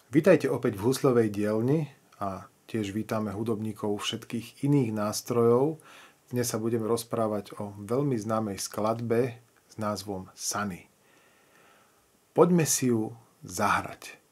Vítajte opäť v husľovej dielni a tiež vítame hudobníkov všetkých iných nástrojov. Dnes sa budeme rozprávať o veľmi známej skladbe s názvom Sunny. Poďme si ju zahrať.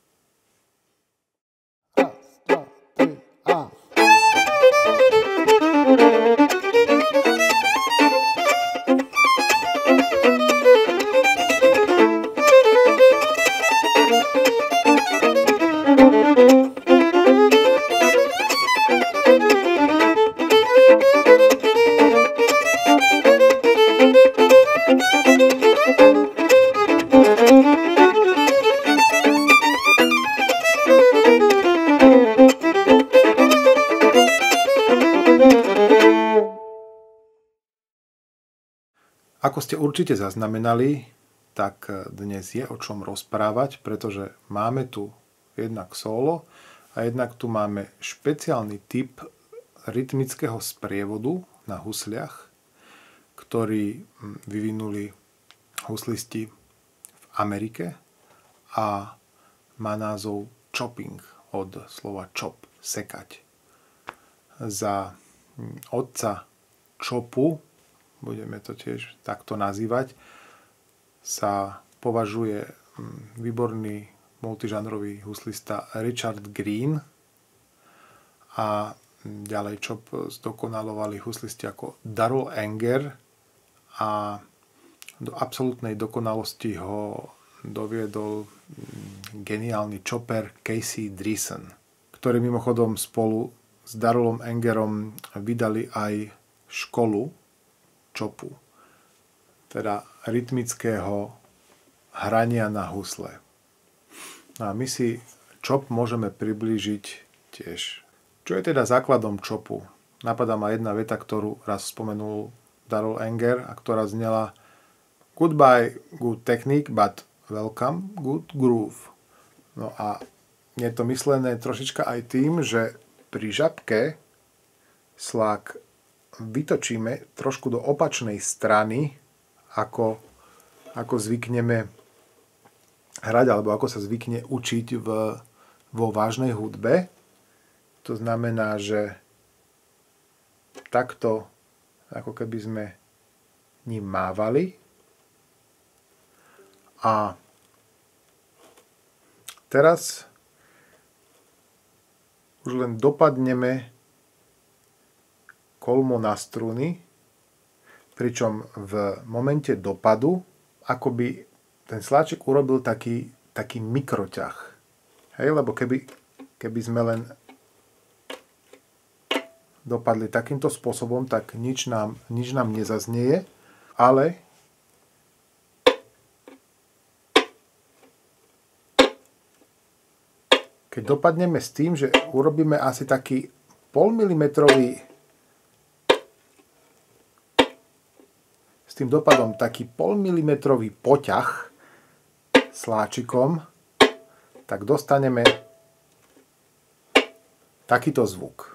Ako ste určite zaznamenali, tak dnes je o čom rozprávať, pretože máme tu jednak solo a jednak tu máme špeciálny typ rytmického sprievodu na husliach, ktorý vyvinuli huslisti v Amerike a má názov chopping od slova chop, sekať. Za otca chopu, budeme to tiež takto nazývať, sa považuje výborný multižánrový huslista Richard Green a ďalej chop zdokonalovali huslisti ako Darrell Anger a do absolútnej dokonalosti ho doviedol geniálny chopper Casey Dreesen, ktorý mimochodom spolu s Darrellom Angerom vydali aj školu chopu, teda rytmického hrania na husle. A my si chop môžeme priblížiť tiež. Čo je teda základom chopu? Napadá ma jedna veta, ktorú raz spomenul Darrell Anger a ktorá znela: Goodbye good technique, but welcome good groove. No a je to myslené trošička aj tým, že pri žabke slák vytočíme trošku do opačnej strany, ako zvykneme hrať, alebo ako sa zvykne učiť vo vážnej hudbe. To znamená, že takto, ako keby sme ním mávali. A teraz už len dopadneme kolmo na struny, pričom v momente dopadu akoby ten sláčik urobil taký mikroťah. Hej, lebo keby sme len dopadli takýmto spôsobom, tak nič nám nezaznieje, ale keď dopadneme s tým, že urobíme asi taký tým dopadom taký 0,5 mm poťah sláčikom, tak dostaneme takýto zvuk.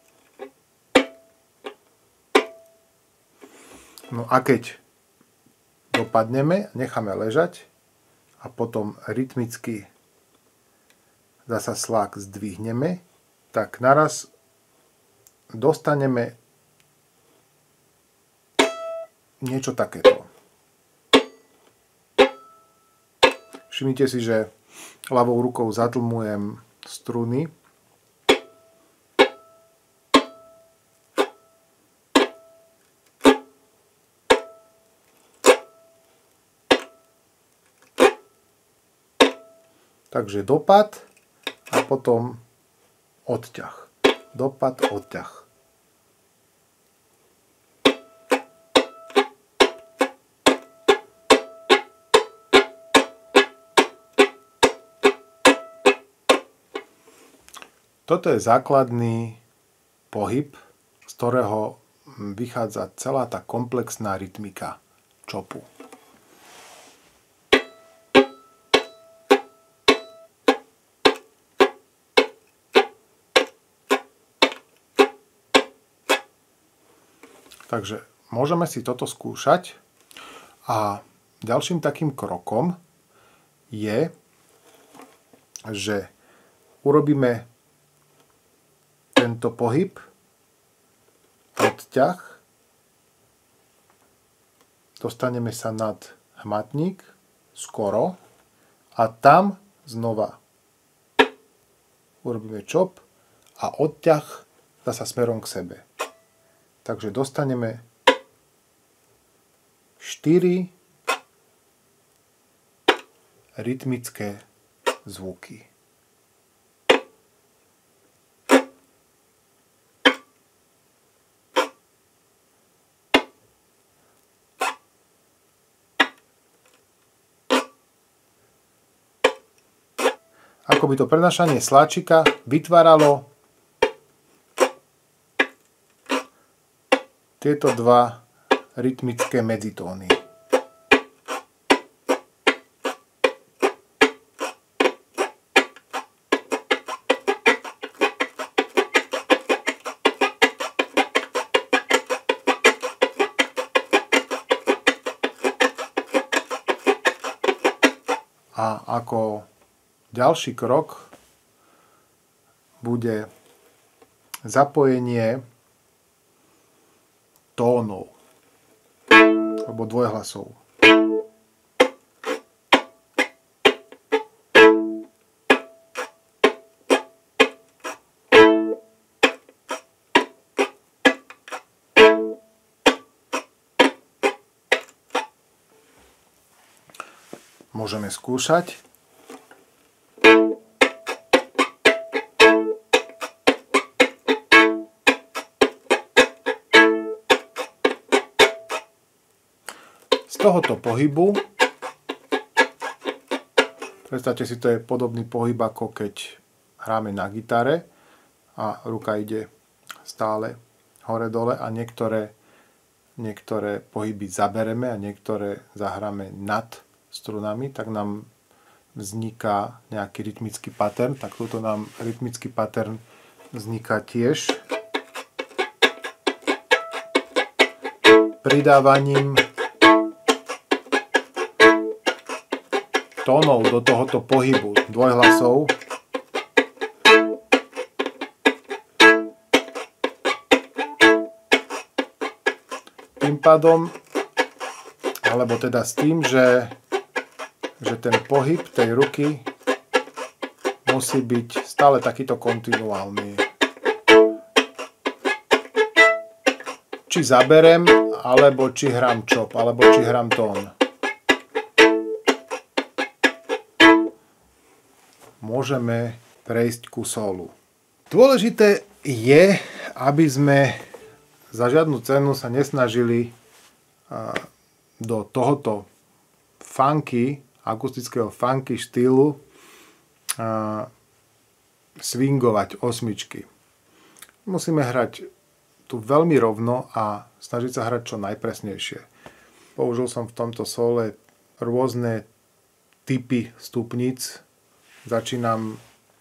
No a keď dopadneme, necháme ležať a potom rytmicky zasa slák zdvihneme, tak naraz dostaneme niečo takéto. Všimnite si, že ľavou rukou zatlmujem struny. Takže dopad a potom odťah. Dopad, odťah. Toto je základný pohyb, z ktorého vychádza celá tá komplexná rytmika chopu. Takže môžeme si toto skúšať a ďalším takým krokom je, že urobíme tento pohyb, odťah, dostaneme sa nad hmatník, skoro, a tam znova urobíme čop a odťah zasa smerom k sebe. Takže dostaneme 4 rytmické zvuky. Ako by to prenášanie sláčika vytváralo tieto dva rytmické medzitóny. A ako ďalší krok bude zapojenie tónov alebo dvojhlasov. Môžeme skúšať. Z tohoto pohybu, predstavte si, to je podobný pohyb, ako keď hráme na gitare a ruka ide stále hore-dole a niektoré pohyby zabereme a niektoré zahráme nad strunami, tak nám vzniká nejaký rytmický pattern. Tak tuto nám rytmický pattern vzniká tiež pridávaním tónov do tohoto pohybu dvojhlasov. Tým pádom, alebo teda s tým, že ten pohyb tej ruky musí byť stále takýto kontinuálny. Či zaberem, alebo či hrám čop, alebo či hrám tón. Môžeme prejsť ku sólu. Dôležité je, aby sme za žiadnu cenu sa nesnažili do tohoto akustického funky štýlu swingovať osmičky. Musíme hrať tu veľmi rovno a snažiť sa hrať čo najpresnejšie. Použil som v tomto sole rôzne typy stupníc. Začínam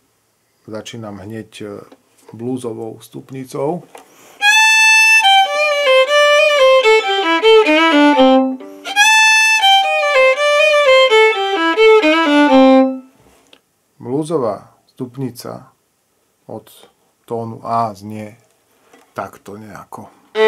hneď bluesovou stupnicou. Bluesová stupnica od tónu A znie takto nejako.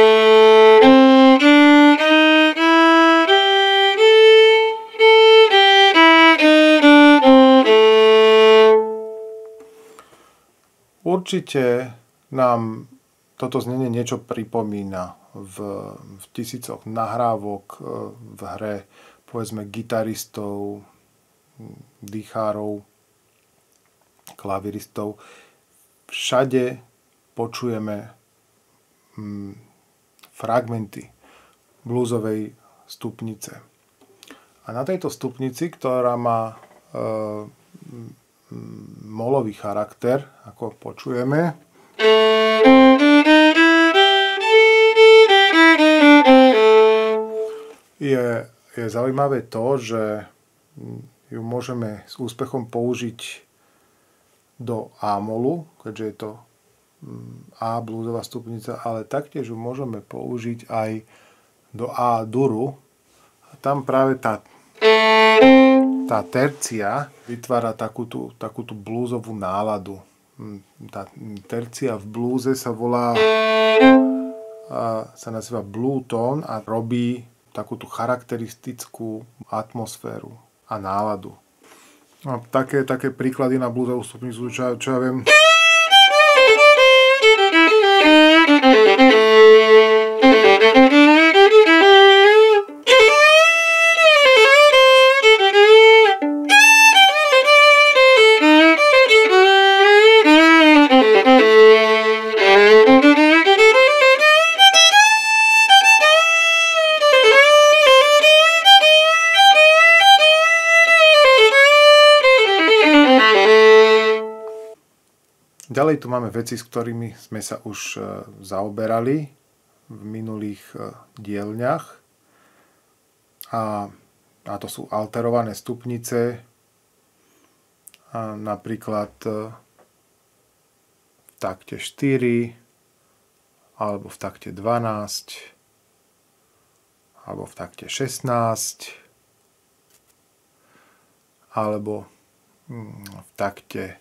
Určite nám toto znenie niečo pripomína v tisícoch nahrávok v hre, povedzme gitaristov, dýchárov, klaviristov. Všade počujeme fragmenty bluesovej stupnice. A na tejto stupnici, ktorá má molový charakter, ako počujeme, je zaujímavé to, že ju môžeme s úspechom použiť do A-molu, keďže je to A bluesová stupnica, ale taktiež ju môžeme použiť aj do A-duru. A tam práve Tá tercia vytvára takú tú bluesovú náladu. Tá tercia v blúze sa volá, sa nazýva blue tone a robí takú tú charakteristickú atmosféru a náladu. A také príklady na bluesovú stupnicu, čo ja viem. Ďalej tu máme veci, s ktorými sme sa už zaoberali v minulých dielňach. A to sú alterované stupnice, a napríklad v takte 4, alebo v takte 12, alebo v takte 16, alebo v takte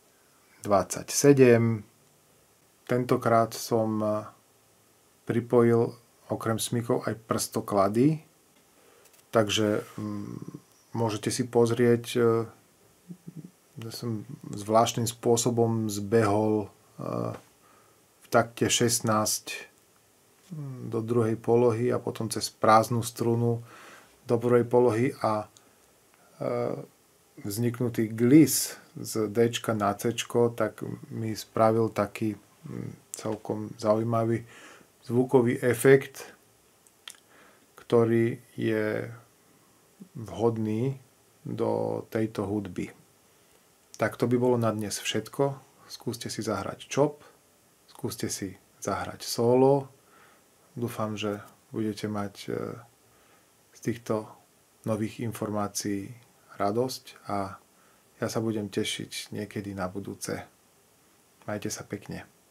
27. Tentokrát som pripojil okrem smykov aj prstoklady, takže môžete si pozrieť, že som zvláštnym spôsobom zbehol v takte 16 do druhej polohy a potom cez prázdnu strunu do prvej polohy a vzniknutý gliss z D na C, tak mi spravil taký celkom zaujímavý zvukový efekt, ktorý je vhodný do tejto hudby. Tak to by bolo na dnes všetko. Skúste si zahrať chop, skúste si zahrať solo. Dúfam, že budete mať z týchto nových informácií radosť a ja sa budem tešiť niekedy na budúce. Majte sa pekne.